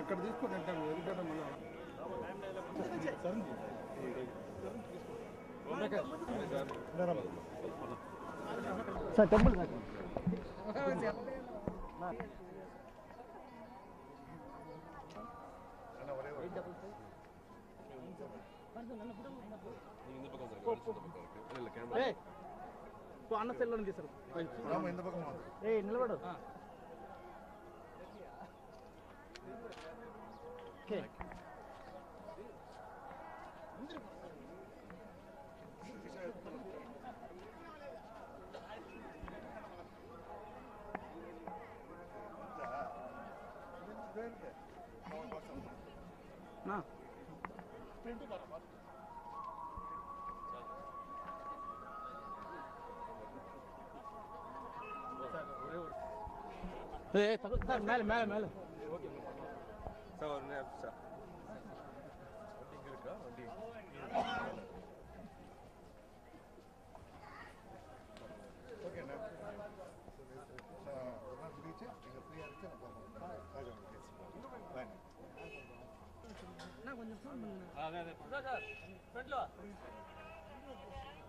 అక్కడ తీసుకొని వెళ్తాను ఎందుకంటే సార్ టెంపుల్ అన్న సెల్లో తీసారు నిలబడు சார் மேலே மேலே மேலே சார் ஒரு நிமிஷம் சார் வண்டி இருக்கா வண்டி ஓகே ஒரு நாள் முடிச்சு நீங்கள் ஃப்ரீயாக இருக்கு நான் கொஞ்சம் ஃபோன் பண்ணுங்க சார் ஃப்ரெண்ட்ல